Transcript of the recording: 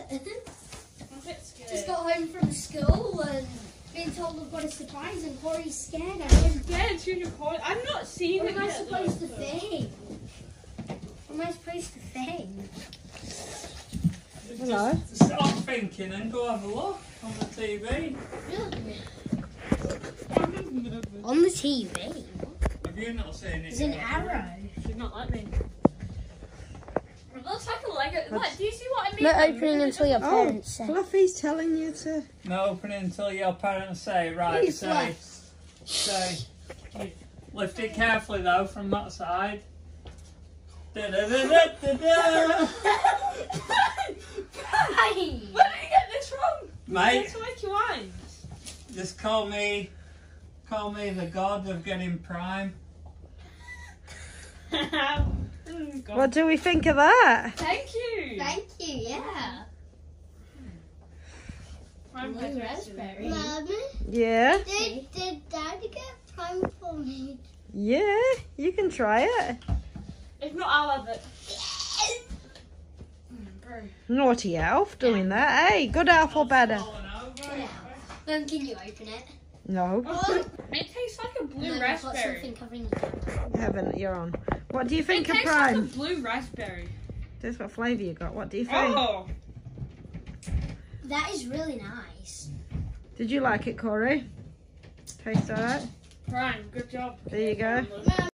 I'm a bit scared. Just got home from school and being told I've got a surprise and Corey's scared. I'm not seeing what it. What am I supposed to think? What am I supposed to think? Hello. Just stop thinking and go have a look on the TV. On the TV? Have you not seen it? There's an arrow. She's not like me. It looks like a Lego. Like, do you see what I mean? Not opening until your parents say. Fluffy's telling you to. No opening until your parents say, right, Please, say. Lift it carefully though from that side. Da da da da da da. Where did you get this from? Mate, That's like your eyes. just call me the god of getting prime. What do we think of that? Thank you. Thank you, yeah. Blue raspberry. Mommy, Yeah. did Daddy get prime for me? Yeah, you can try it. If not, I'll have it. Naughty elf doing that. Hey, good elf or bad elf? Can you open it? No. It tastes like a blue No, I've got raspberry. something covering the Haven't, you're on. What do you It think of tastes like a prime? blue raspberry. That's what flavour you got. What do you think? Oh, That is really nice. Did you like it, Corey? Taste alright? Prime, good job. There you go.